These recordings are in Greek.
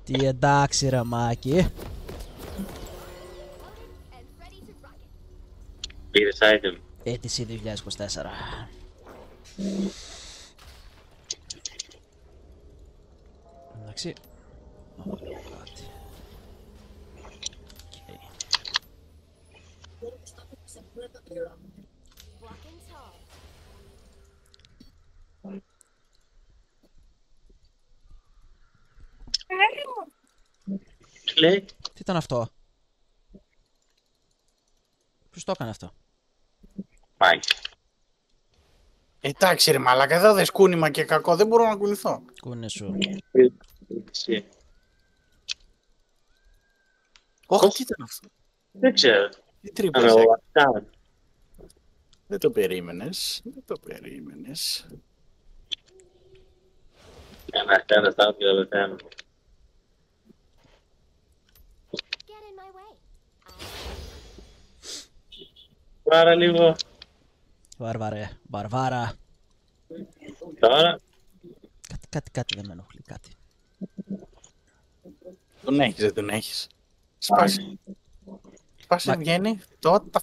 Τι εντάξει ρε Μάκη. Πήρες item. Αίτηση 2024. Εντάξει. Κάτι. Τι λέει? Τι ήταν αυτό? Ποιος το έκανε αυτό? Μάκη. Εντάξει ρε μαλάκα, εδώ δες κούνημα και κακό, δεν μπορώ να κουνηθώ. Κούνε σου. Εσύ. Όχι, τι ήταν αυτό. Δεν ξέρω. Τι τρύπες Ήταν ο έκανε. Αστάρ. Δεν το περίμενες. Δεν το περίμενες. Ένα Αστάρ και δεν πεθαίνω. Πάρα λίγο. Βάρβαρε. Βαρβάρα. Τώρα. Κάτι δεν με ενοχλεί. Κάτι. Τον έχεις, δεν τον έχεις. Σπάσε. Σπάσε, βγαίνει. Τότε.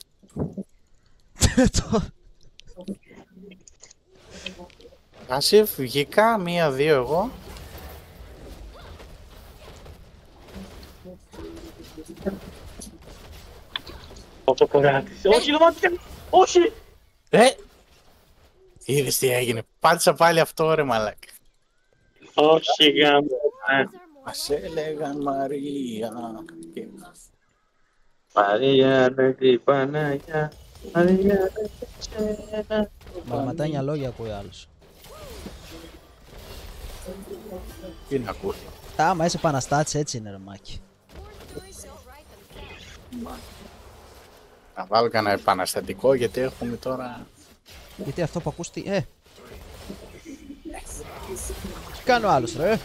Πάσιβ, βγήκα, 1-2 εγώ. Ο κοράτης. Όχι, λομάτια. Όχι. Είδες τι έγινε. Πάτησα πάλι αυτό ρε μαλάκα. Όχι, γάμο. Μας έλεγαν Μαρία. Μαρία, με την Παναγιά. Μαρία, με σένα. Μαρματάνια λόγια ακούει άλλος. Τι να ακούει. Άμα είσαι επαναστάτης έτσι είναι ρε Μάκη. Να βάλω κανένα επαναστατικό γιατί έχουμε τώρα. Γιατί αυτό που ακούς τι... Τι κάνει ο άλλος ρε.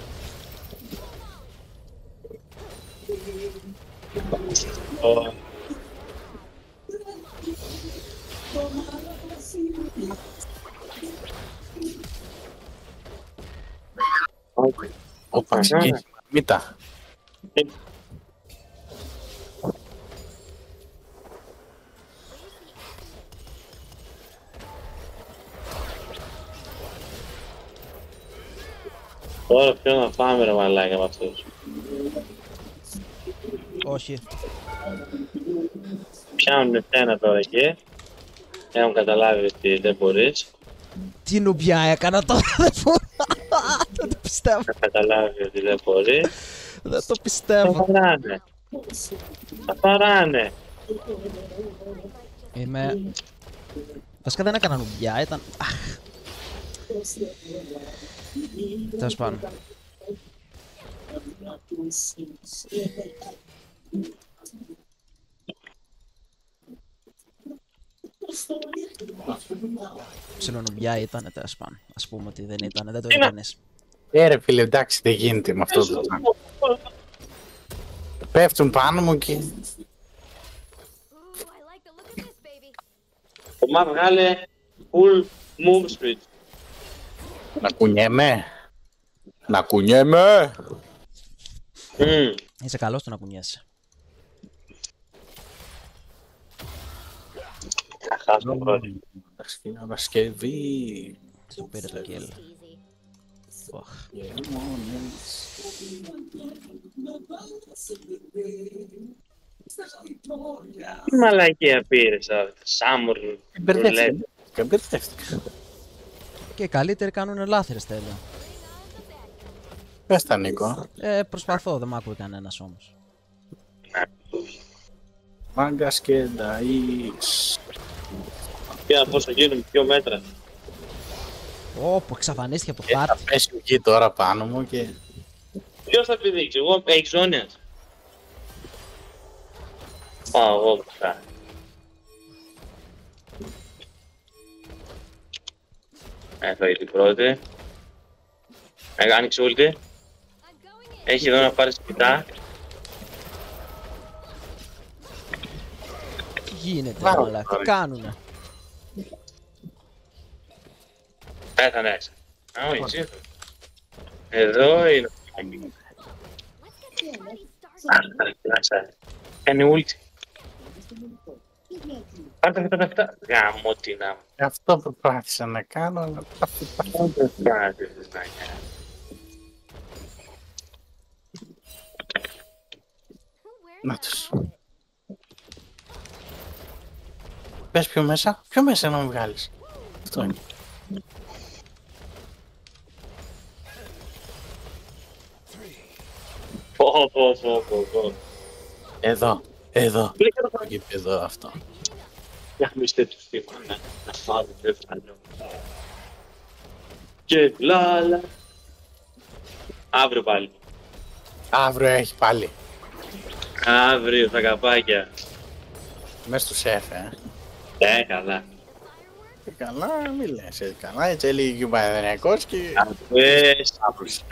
Όπα, ξεκίνησε. Μήτα. Τώρα ποιο να πάμε ρε μαλάκα με αυτούς. Όχι. Πιάνουν εσένα τώρα εκεί. Έχουν καταλάβει ότι δεν μπορείς. Τι νουμπιά έκανα τώρα δεν μπορώ. Δεν το πιστεύω. Έχουν καταλάβει ότι δεν μπορείς. Δεν το Θα πιστεύω. παράνε. Θα παράνε. Είμαι... Βασικά δεν έκανα νουμπιά, ήταν... Αχ. Τέλος πάντων. Ψιλονουμπιά ήτανε, τέλος πάντων. Ας πούμε ότι δεν ήτανε, δεν το έκανες. Ρε φίλε, εντάξει, δεν γίνεται με αυτό το πράγμα. Πέφτουν πάνω μου και... Το μα βγάλε full move speed. Να κουνιέμαι. Να κουνιέμαι. Είσαι καλός στο να κουνιέσαι. Θα χάσω το πρώτο. Παρασκευή. Σου πήρε το kill. Οχ. Τι μαλακία πήρες τώρα, Σάμουρν, ρουλέτ. Μπερδεύτηκα. Και οι καλύτεροι κάνουν λάθρες τέλεια. Πες τα Νίκο. Προσπαθώ, δεν μ' ακούει κανένας όμως. Μάγκας και νταΐς. Κοίτα πώς θα γίνουν 2 μέτρα. Όπου εξαφανίστηκε από το Θα χάρτη. πέσει ο γη τώρα πάνω μου και... Ποιος θα πηδήξει, εγώ έχεις ζώνιας. Πάω εγώ μπροστά. Έφαγε την πρώτη. Άνοιξε ούλτη. Έχει εδώ να πάρει σπιτά. Τι γίνεται, αλλά τι κάνουνε. Πέθανε έξω. Α, όχι, εδώ είναι. Κάνει ούλτι. Πάρτε τα αυτά. Γάμο τι να... Αυτό προσπάθησα να κάνω, αλλά τα να τους. Πες πιο μέσα να με βγάλεις. Αυτό είναι. Πω. Εδώ. Εδώ αυτό. Για να είστε του θύμα, να φάω δεν φανώ. Και λάλα. Αύριο πάλι. Αύριο έχει πάλι. Αύριο τα καπάκια. Μες στο σεφ, Καλά. Καλά, μη λες, καλά, έτσι έλεγε και ο Παναθηναϊκός και... Απες.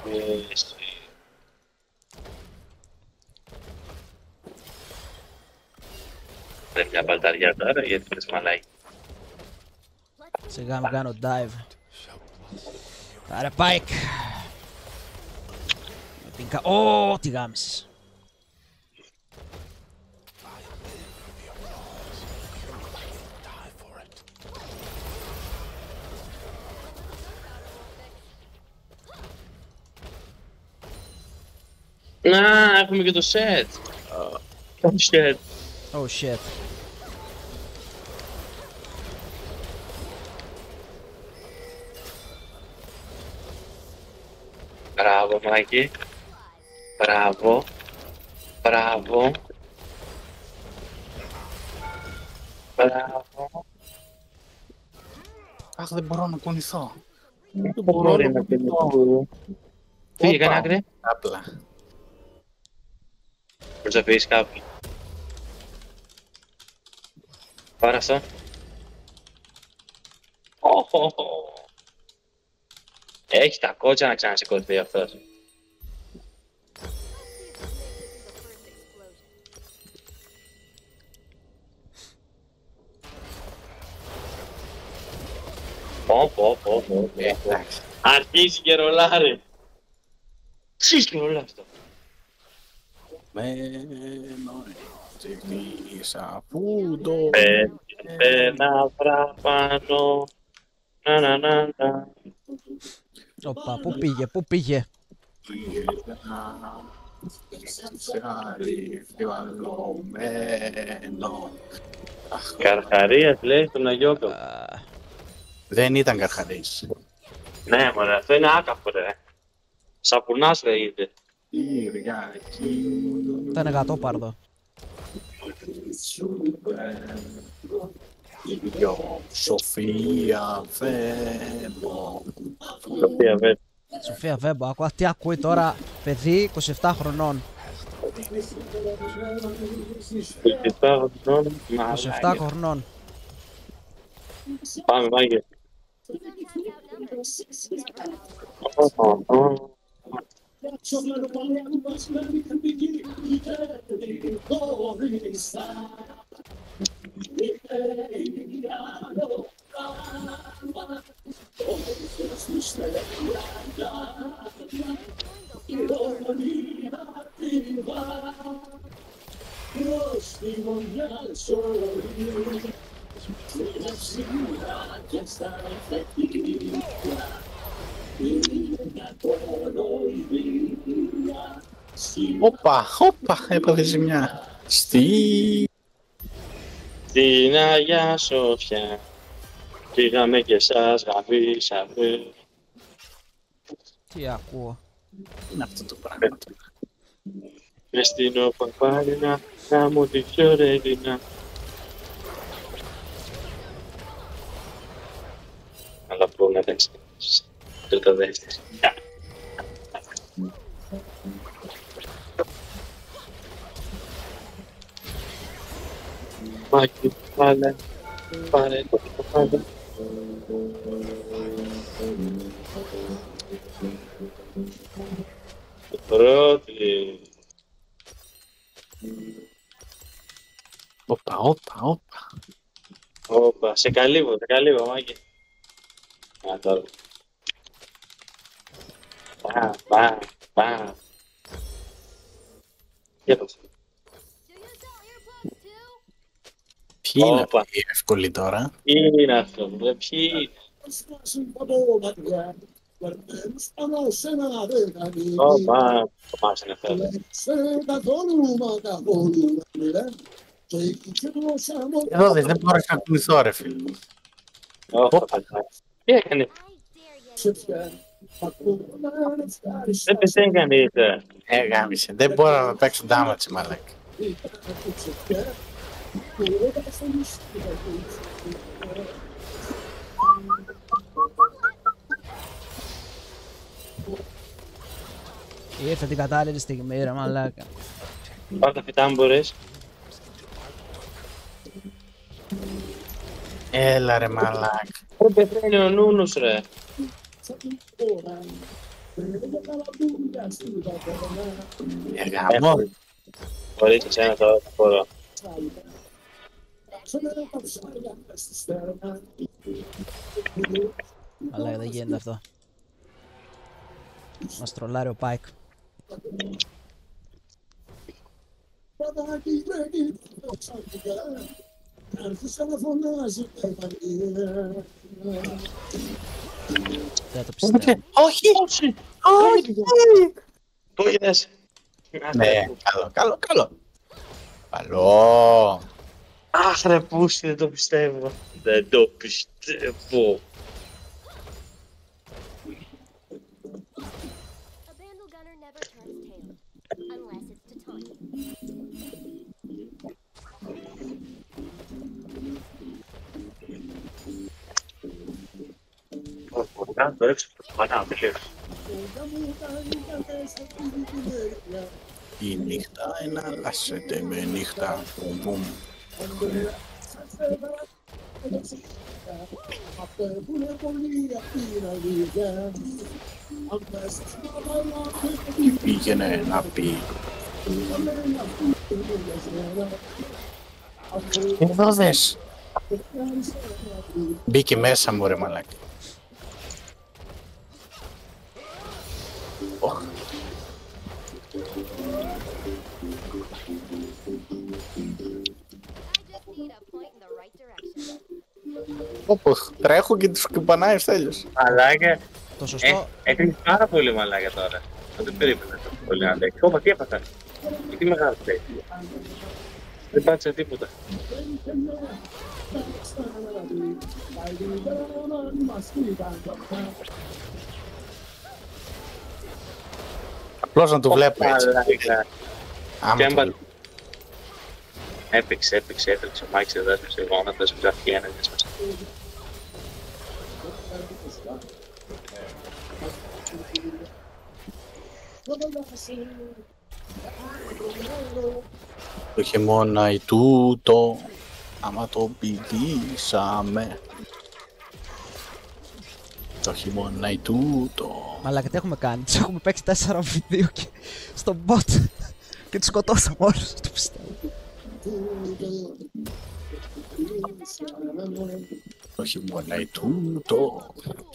Πρέπει μια παλταριά τώρα γιατί πες μαλάκι. Σιγά μην κάνω dive. Άρα Πάικ. Ω, τι γάμισες. Να, έχουμε και το set. Το set. Oh shit. Μπράβο, Μάκη. Μπράβο. Αχ, δεν μπορώ να κουνηθώ. Μπορεί να κουνηθώ. Φύγε, κάνε άκρη. Απλά. Μπορείς να φύγεις κάπου. Πάρε αυτό. Έχει τα κότσα να ξανασηκωθεί αυτός. Πω. Εντάξει. Αρχίζει και ρολάρει. Αρχίζει και ρολάρει αυτό. Μένω έτσι αφού το... Ένα παραπάνω. Να. Οπα, πού πήγε. Καρχαρίας λέει στον Αγιώκο. Δεν ήταν καρχαρής. Ναι μωρέ, αυτό είναι άκαφο ρε. Σαπουνάς λέγεται. Ήταν γατόπαρδο. Σοφία Βέμπο. Σοφία Βέμπο, ακούω τι ακούει τώρα, παιδί 27 χρονών. 27 χρονών. Πάμε, Μάγκε. Όπα, έπαθε ζημιά. Στην Αγιά Σοφιά πήγαμε και σας γαμίσαμε. Τι ακούω. είναι αυτό το πράγμα. Μες στην Οπαπάρινα να μου τη Φιωρέλινα. Αλλά πω να τα ξέρεις. Τρίτα δεύτερη. Μάκη, πάρε το κεφάλι. Πρώτη. Όπα, σε καλύβω, Μάκη. Α, τώρα. Πα. Για το. Ποιοι είναι Όπα. αυτοί οι εύκολοι τώρα? Τι είναι αυτό, ποιοι. Όπα, το μας είναι αυτό. Εδώ δεν μπορώ να ακουμπηθώ, ρε φίλε. Τι έκανε, δεν πετάει κανείς. Γάμισε. Δεν μπορώ να παίξω damage, μαλάκα. Ήρθε την κατάλληλη στιγμή, ρε μαλάκα. Πάρ' τα φυτά μου μπορείς. Έλα ρε μαλάκα. Πού πεθαίνει ο Νούνος ρε. Γάμο. Μπορείς εσένα τώρα, θα μπορώ. Μαλάκα, δεν γίνεται αυτό. Μας τρολάρει ο Πάικ. Δεν το πιστεύω. Όχι! Όχι! Πού είδες. Ναι, καλό. Καλό. Αχ ρε πούστη, δεν το πιστεύω. Δεν το πιστεύω. A Vandal gunner never turns tail, unless it's to taunt you. Να το έξω από το πανά, Η νύχτα εναλλάσσεται με νύχτα. Μπουμ. Τι πήγαινε να πει. Εδώ δες. Μπήκε μέσα μου ρε μαλάκα. Need a point in the right direction. Όπως τρέχω και τους κουπανάει ο Στέλιος. Μαλάκα, Το σωστό. έκρινες πάρα πολύ μαλάκα τώρα. Δεν περίμενα τόσο πολύ να αντέξει. Ωπα, τι έπαθα. Τι μεγάλο θέλει. Δεν πάτησε τίποτα. Απλώς να το βλέπω έτσι. Μαλάκα. Άμα Και το έμπα- βλέπω. Έπαιξε. Ο Μάικς εδώ έσπασε γόνατο, έσπασε αρχή ένα, έσπασε. Το χειμώνα ή τούτο, άμα το πηδήσαμε. Το χειμώνα ή τούτο. Μαλάκα, τι έχουμε κάνει. Τους έχουμε παίξει 4v2 και στον bot. Και τους σκοτώσαμε όλους. Το πιστεύω. Το χειμώνα ή τούτο.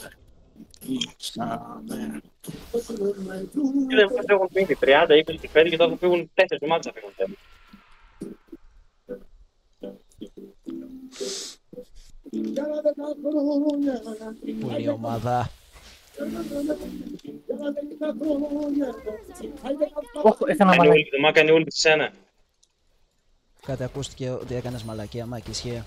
Πηδήσαμε. Δεν μας έχουν μείνει 30, 20 και 5 και τώρα θα φύγουν 4 μάτς θα φύγουν 4. Πού είναι η ομάδα. Κάνει όλη τη κάνει όλη τη σένα. Κάτι ακούστηκε ότι έκανες μαλακία, Μάκη, ισχύει.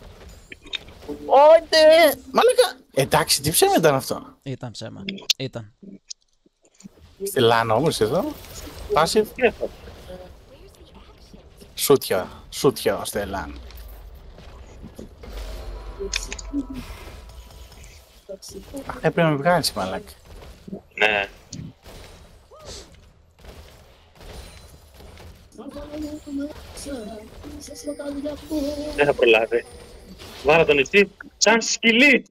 Όχι! Μαλάκα! Εντάξει, τι ψέμα ήταν αυτό. Ήταν ψέμα. Ήταν. Στη λάνα όμως εδώ. Passive. Τι είναι αυτό. Σούτια στη λάνα. Έπρεπε να με βγάλεις μαλάκα. Ναι. Δεν θα προλάβει. Βάρα τον εσύ, σαν σκυλί.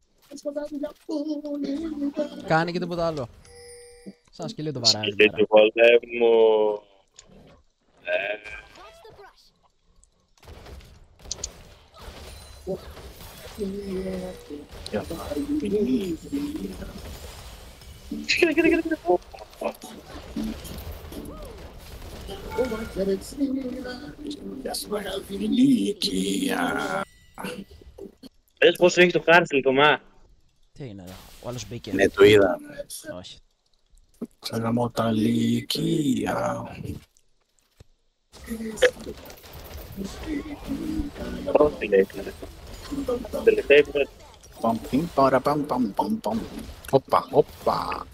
Κάνει και τίποτα άλλο. Σαν σκυλί το βαράει. Σκυλί του πολέμου. Watch the brush. Κοίτα. Γεια σου μεγάλη ηλικία. Πες πόσο έχει το χάρτη, Θωμά. Τι έγινε εδώ, ο άλλος μπήκε. Ναι, το είδα. Όχι. Σαν γαμώ τα ηλικία. Πρώτη λέει. Τελευταία φορά. Παμ, πιμ, παρα, παμ, παμ, παμ, παμ. Όπα, όπα.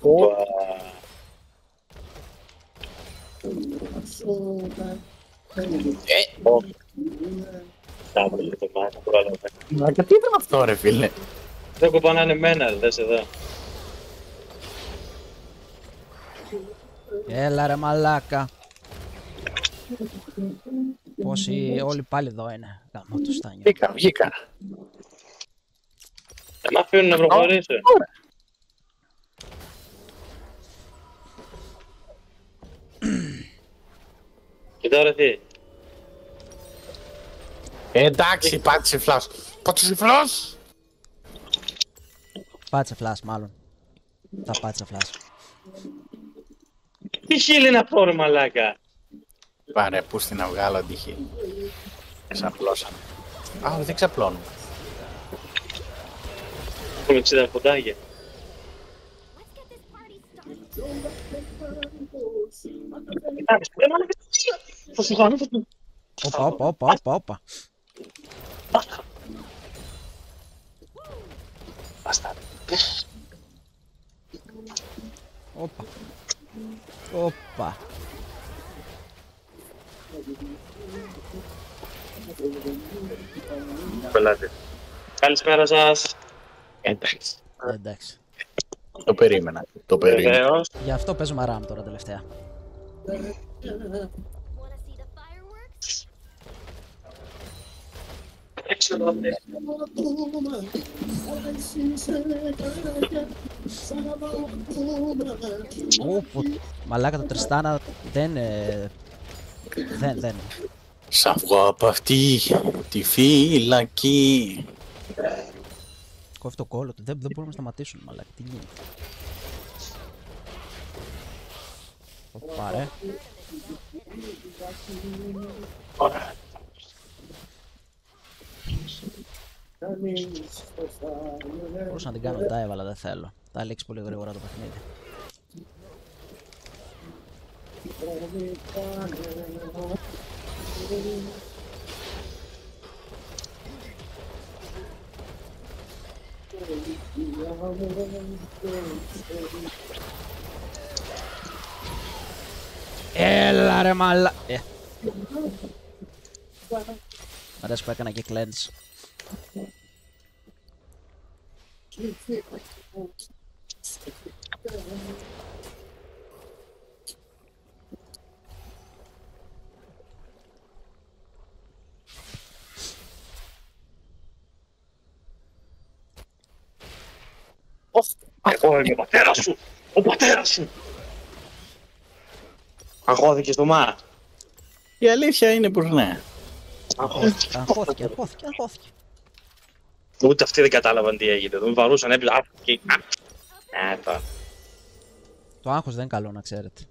Τάμπλε, Θωμά, το πρόλαβα. Μα και τι ήταν αυτό ρε φίλε. Δεν κοπανάνε εμένα, δες εδώ. Έλα ρε μαλάκα. Πόσοι όλοι πάλι εδώ είναι. Γαμώ το στάνιο. Βγήκα. Δεν μ' αφήνουν να προχωρήσω. Και τώρα τι. Εντάξει, πάτησε φλάς. Πάτησε φλάς. Πάτσε φλάς μάλλον. Θα πάτσε φλάς. Τι χείλη να πω ρε μαλάκα. Πάρε, πού στην να βγάλω αντυχή. Ξαπλώσαμε. Α, δεν ξαπλώνουμε. Έχουμε 60 ποντάγια. Θα σου κάνω. Όπα. Μπαστά. Όπα. Πελάτε. Καλησπέρα σας. Εντάξει. Εντάξει. Το περίμενα. Βεβαίως. Γι' αυτό παίζουμε RAM τώρα τελευταία. Wanna see the fireworks? Όπο. Μαλάκα το Τριστάνα δεν... Δεν. Σαν βγω από αυτή τη φυλακή. Κόφει το κόλλο του. Δεν μπορούμε να σταματήσουν μαλάκα. Τι γίνεται. Όπα ρε. Μπορούσα να την κάνω dive αλλά δεν θέλω. Θα λήξει πολύ γρήγορα το παιχνίδι. Έλα ρε μαλα... Μ' αρέσει που έκανα και cleanse. Εγώ είμαι ο πατέρας σου. Ο πατέρας σου. Αγχώθηκες Θωμά. Η αλήθεια είναι πως ναι. Αγχώθηκε. Ούτε αυτοί δεν κατάλαβαν τι έγινε. Δεν βαρούσαν έπειτα. Τώρα. Το άγχος δεν είναι καλό να ξέρετε.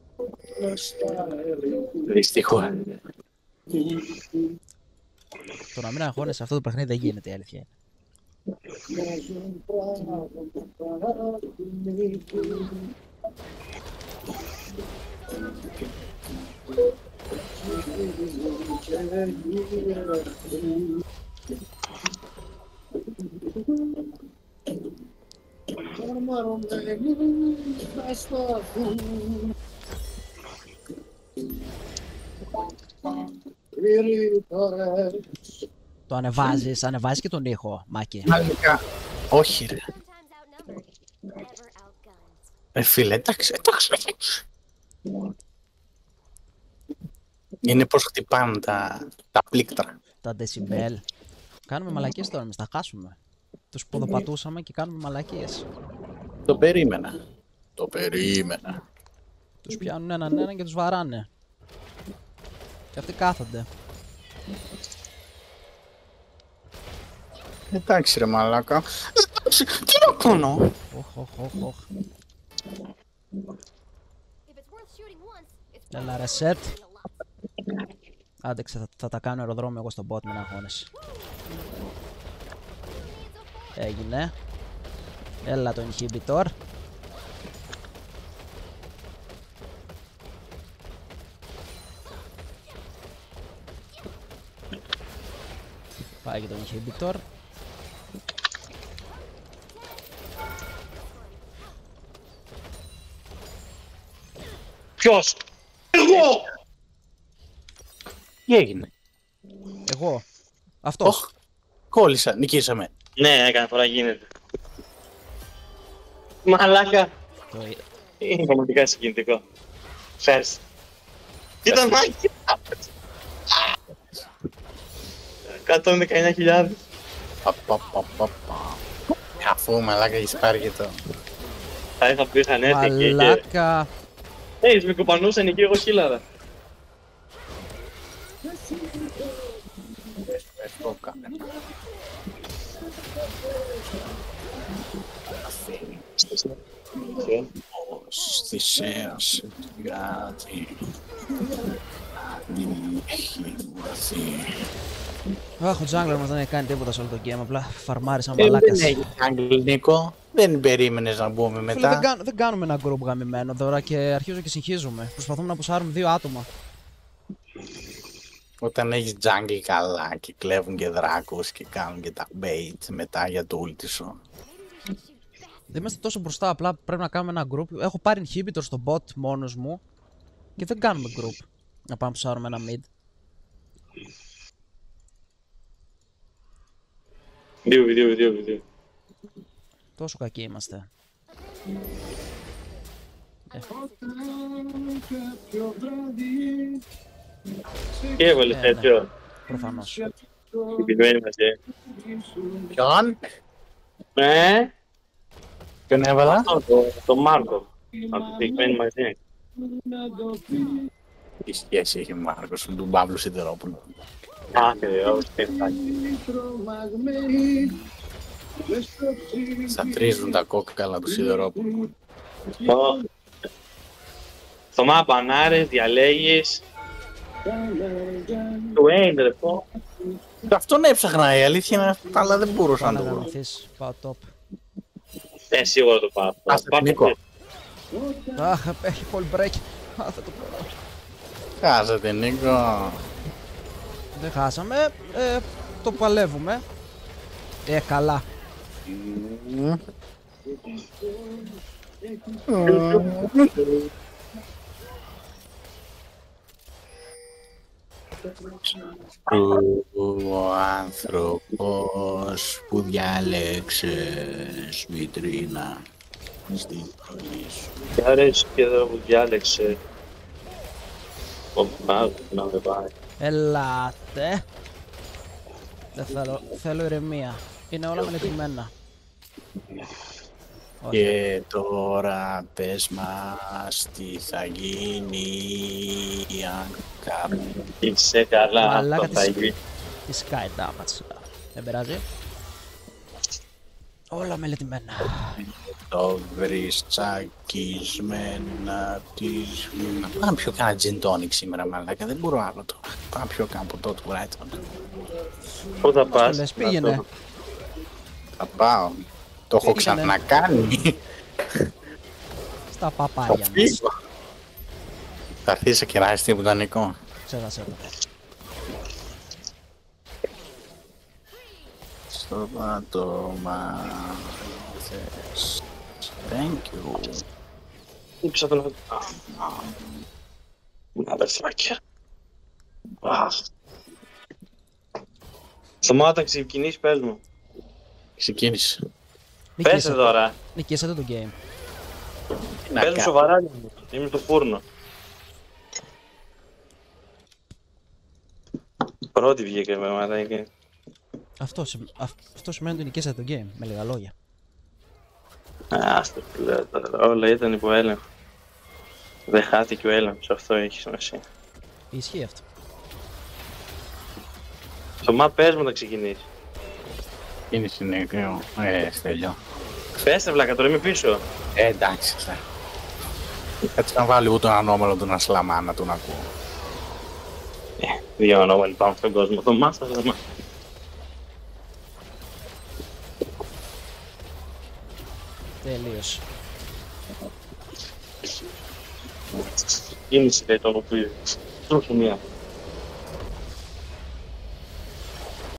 Δυστυχώς. Το να μην αγχώνεσαι αυτό το παιχνίδι δεν γίνεται η αλήθεια είναι. Το ανεβάζεις και τον ήχο, Μάκη. Μάλιστα. Όχι ρε. Sometimes outnumbered, never outgunned. Φίλε, εντάξει. Είναι πως χτυπάνε τα πλήκτρα. Τα decibel. Κάνουμε μαλακίες τώρα, εμείς θα χάσουμε. Τους ποδοπατούσαμε και κάνουμε μαλακίες. Το περίμενα. Τους πιάνουν έναν και τους βαράνε. Και αυτοί κάθονται. Εντάξει ρε μαλάκα. Εντάξει, τι να κάνω. Οχ. If it's worth shooting once, it's Έλα ρε σετ. worth a lot. Άντεξε, θα τα κάνω αεροδρόμιο εγώ στον bot, μην αγχώνεσαι. Έγινε. Έλα το inhibitor. Πάει και το inhibitor. Ποιος? Εγώ! Τι έγινε? Εγώ. Αυτός. Οχ, κόλλησα, νικήσαμε. Ναι, έκανε φορά γίνεται. Μαλάκα. Το... Είναι πραγματικά συγκινητικό. Φέρς. Ήταν μάχη. 119.000. Αφού μαλάκα έχεις πάρει και το... Θα είχα πει είχαν έρθει εκεί και... Μαλάκα. Με κουπανούσαν εκεί εγώ χίλαρα. Θησέας κάτι έχει βρωθεί. Αχ, ο jungler μας δεν έχει κάνει τίποτα σε όλο το game, απλά φαρμάρισα μαλάκας. Δεν έχει Jungle, Νίκο. Δεν περίμενες να μπούμε Φίλε, μετά. δεν κάνουμε ένα group γαμημένο τώρα και αρχίζω και συγχύζουμε. Προσπαθούμε να πουσάρουμε 2 άτομα. Όταν έχεις jungle καλά και κλέβουν και δράκους και κάνουν και τα bait μετά για το ulti σου. Δεν είμαστε τόσο μπροστά, απλά πρέπει να κάνουμε ένα group. Έχω πάρει inhibitor στο bot μόνος μου και δεν κάνουμε group. Να πάμε να πουσάρουμε ένα mid. 2. Τόσο κακοί είμαστε. Τι έβαλες τέτοιο? Προφανώς. Επιμένει μαζί. Ποιον? Ναι. Ποιον έβαλα? Το Μάρκο. Από το πηγαίνει μαζί. Τι σχέση έχει ο Μάρκος με τον Παύλο Σιδερόπουλο? Θα τρίζουν τα κόκκαλα του Σιδερόπουλου. Θωμά μπανάρες, διαλέγεις. Του Έιν ρε πω. Αυτόν έψαχνα, η αλήθεια είναι, αλλά δεν μπορούσα να Να το βρω. γαμηθείς, πάω top. Σίγουρα το πάω. Άσε, Νίκο. Αχ, έχει fall break. Α, θα το πω. Χάσατε, Νίκο. Δεν χάσαμε, το παλεύουμε. Καλά. Ο άνθρωπος που διάλεξες, Μητρίνα, στην φωνή σου. Τι αρέσει και εδώ που διάλεξε. Να με πάει. Ελάτε. Δεν θέλω ηρεμία. Είναι όλα μελετημένα. Και τώρα πες μας τι θα γίνει αν κάποιος... Είσαι καλά, Μαλάκα αυτό θα γίνει. Τη sky damage. Δεν πειράζει. Όλα μελετημένα. Το βρεις τσακισμένα της... Πάμε πιο κάνα gin tonic σήμερα, μαλάκα, δεν μπορώ άλλο τώρα. Πάμε πιο κάνα ποτό του Brighton. Πού θα πας? Λες, πήγαινε. Θα πάω. Το έχω Πήγαινε. ξανακάνει. Στα Θα παπάρια μας. φύγω. Θα έρθεις σε κεράσει τίποτα, Νικό? Ξέχασε το. Στο πάτωμα θες. Thank you. Ήψα τον... Αδερφάκια. Θωμά, όταν ξεκινήσεις πες μου. Ξεκίνησε. Πες τώρα. Νικήσατε το game. Πες μου σοβαρά, είμαι στο φούρνο. Πρώτη βγήκε με μαλάκι. Αυτό σημαίνει ότι νικήσατε το game, με λίγα λόγια. Άστο που λέω τώρα, όλα ήταν υπό έλεγχο. Δεν χάθηκε ο έλεγχος, αυτό έχει σημασία. Ισχύει αυτό. Θωμά, πες μου να ξεκινήσει. Είναι συνέχεια. Στέλιο. Πες ρε βλάκα, τώρα είμαι πίσω. Εντάξει, θα. Έτσι να βάλω λίγο τον ανώμαλο του να σλαμά να τον ακούω. Δύο ονόματα πάμε στον κόσμο. Το μάστα, το μάστα. Τελείωσε. Κίνηση λέει τον οποίο. Τρώσου μία.